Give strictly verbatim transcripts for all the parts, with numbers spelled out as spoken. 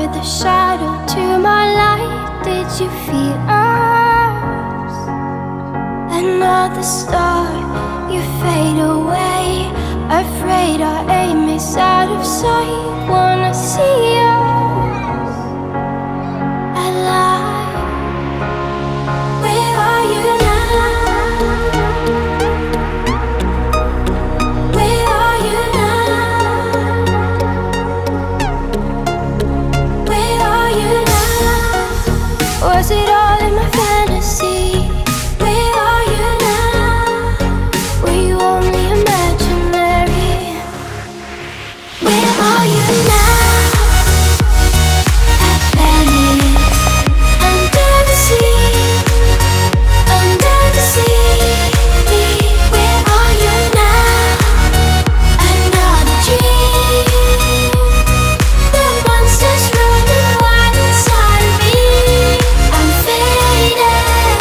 with a shadow to my light. Did you feel us? Another star, you fade away. Afraid our aim is out of sight. Wanna see us alive. Where are you now? Where are you now? Where are you now? Was it all in my fantasy? Where are you now? Were you only imaginary? Where are you now? Atlantis, under the sea, under the sea. Where are you now? Another dream. The monsters running wild inside of me. I'm faded.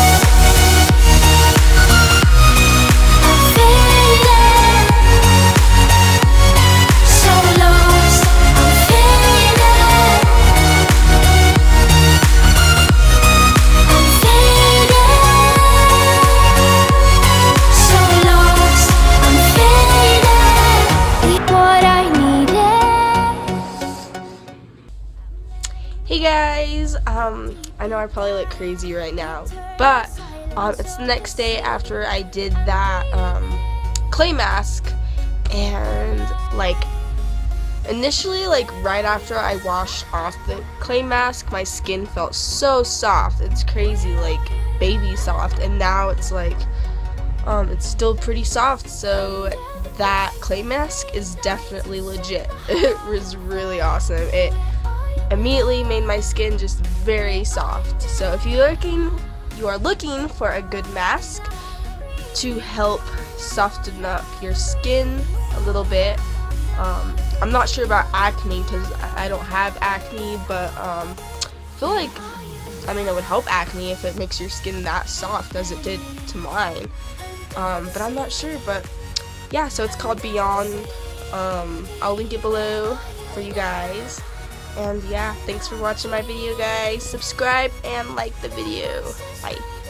I'm faded. So lost. I'm faded. I'm faded. So lost. I'm faded. What I needed. Hey guys, um, I know I probably look crazy right now, but um, it's the next day after I did that um, clay mask, and like initially, like right after I washed off the clay mask, my skin felt so soft. It's crazy, like baby soft, and now it's like um, it's still pretty soft. So that clay mask is definitely legit. It was really awesome. It immediately made my skin just very soft. So if you're looking you are looking for a good mask to help soften up your skin a little bit, um, I'm not sure about acne because I don't have acne, but um, I feel like I mean it would help acne if it makes your skin that soft as it did to mine, um, but I'm not sure. But yeah, so it's called Beyond. um, I'll link it below for you guys. And yeah, thanks for watching my video, guys. Subscribe and like the video. Bye.